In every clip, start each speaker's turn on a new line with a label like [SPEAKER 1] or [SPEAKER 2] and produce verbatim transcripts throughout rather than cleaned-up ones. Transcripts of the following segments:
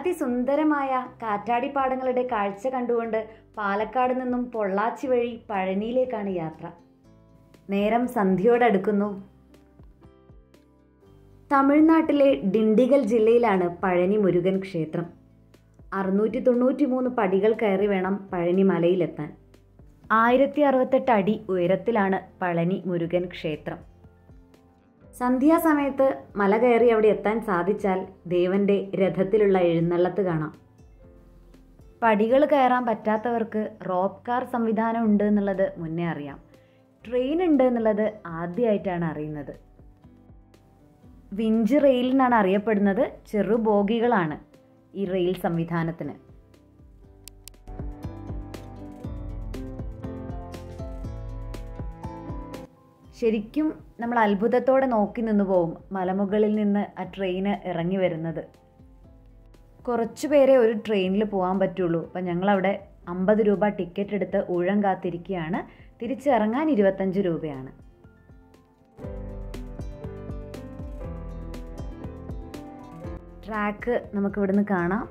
[SPEAKER 1] അതിസുന്ദരമായ കാറ്റാടിപ്പാടങ്ങളുടെ കാഴ്ച കണ്ടുകൊണ്ട് പാലക്കാട് നിന്നും പൊള്ളാച്ചി വഴി പഴനിയിലേക്കാണ് യാത്ര. നേരം സന്ധ്യയോടടുക്കുന്നു. തമിഴ്നാട്ടിലെ ഡിണ്ടിഗൽ ജില്ലയിലാണ് പഴനി മുരുകൻ ക്ഷേത്രം. അറുന്നൂറ്റി തൊണ്ണൂറ്റി മൂന്ന് പടികൾ കയറി വേണം പഴനി മലയിലെത്താൻ. ആയിരത്തി അറുപത്തെട്ട് അടി ഉയരത്തിലാണ് പഴനി മുരുകൻ ക്ഷേത്രം. സന്ധ്യാസമയത്ത് മല കയറി അവിടെ എത്താൻ സാധിച്ചാൽ ദേവന്റെ രഥത്തിലുള്ള എഴുന്നള്ളത്ത് കാണാം. പടികൾ കയറാൻ പറ്റാത്തവർക്ക് റോപ്പ് കാർ സംവിധാനം ഉണ്ട് എന്നുള്ളത് മുന്നേ അറിയാം. ട്രെയിൻ ഉണ്ട് എന്നുള്ളത് ആദ്യമായിട്ടാണ് അറിയുന്നത്. വിഞ്ച് റെയിൽ എന്നാണ് അറിയപ്പെടുന്നത്. ചെറു ബോഗികളാണ് ഈ റെയിൽ സംവിധാനത്തിന്. ശരിക്കും നമ്മൾ അത്ഭുതത്തോടെ നോക്കി നിന്നു പോവും മലമുകളിൽ നിന്ന് ആ ട്രെയിന് ഇറങ്ങി വരുന്നത്. കുറച്ചു പേരെ ഒരു ട്രെയിനിൽ പോകാൻ പറ്റുള്ളൂ. അപ്പം ഞങ്ങളവിടെ അമ്പത് രൂപ ടിക്കറ്റ് എടുത്ത് ഊഴം കാത്തിരിക്കുകയാണ്. തിരിച്ചിറങ്ങാൻ ഇരുപത്തഞ്ച് രൂപയാണ്. ട്രാക്ക് നമുക്ക് ഇവിടുന്ന് കാണാം.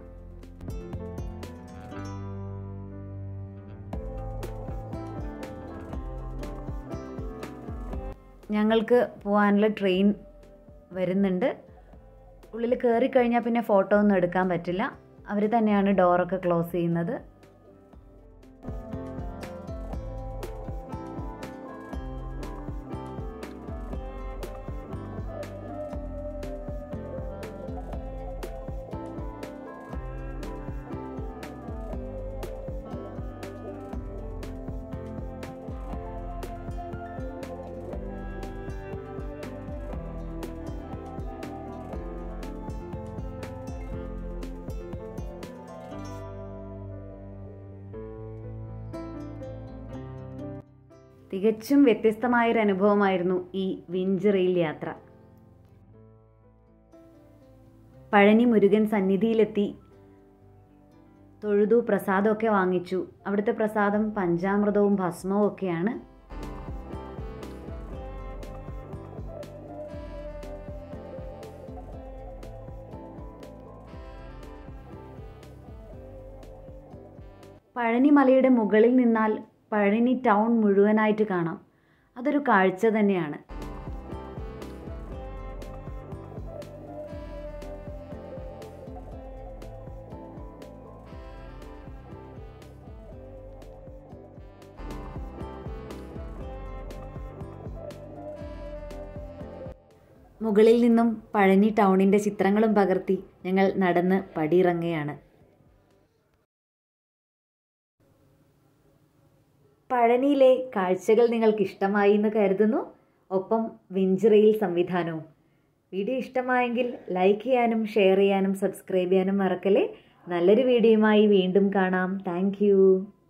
[SPEAKER 1] ഞങ്ങൾക്ക് പോകാനുള്ള ട്രെയിൻ വരുന്നുണ്ട്. ഉള്ളിൽ കയറി കഴിഞ്ഞാൽ പിന്നെ ഫോട്ടോ ഒന്നും എടുക്കാൻ പറ്റില്ല. അവർ തന്നെയാണ് ഡോറൊക്കെ ക്ലോസ് ചെയ്യുന്നത്. തികച്ചും വ്യത്യസ്തമായൊരു അനുഭവമായിരുന്നു ഈ വിഞ്ച് റെയിൽ യാത്ര. പഴനി മുരുകൻ സന്നിധിയിലെത്തി തൊഴുതു പ്രസാദമൊക്കെ വാങ്ങിച്ചു. അവിടുത്തെ പ്രസാദം പഞ്ചാമൃതവും ഭസ്മവും ഒക്കെയാണ്. പഴനി മലയുടെ മുകളിൽ നിന്നാൽ പഴനി ടൗൺ മുഴുവനായിട്ട് കാണാം. അതൊരു കാഴ്ച തന്നെയാണ്. മുകളിൽ നിന്നും പഴനി ടൗണിൻ്റെ ചിത്രങ്ങളും പകർത്തി ഞങ്ങൾ നടന്ന് പടിയിറങ്ങുകയാണ്. പഴനിയിലെ കാഴ്ചകൾ നിങ്ങൾക്ക് ഇഷ്ടമായി എന്ന് കരുതുന്നു. ഒപ്പം വിഞ്ച് റെയിൽ സംവിധാനവും. വീഡിയോ ഇഷ്ടമായെങ്കിൽ ലൈക്ക് ചെയ്യാനും ഷെയർ ചെയ്യാനും സബ്സ്ക്രൈബ് ചെയ്യാനും മറക്കല്ലേ. നല്ലൊരു വീഡിയോയുമായി വീണ്ടും കാണാം. താങ്ക്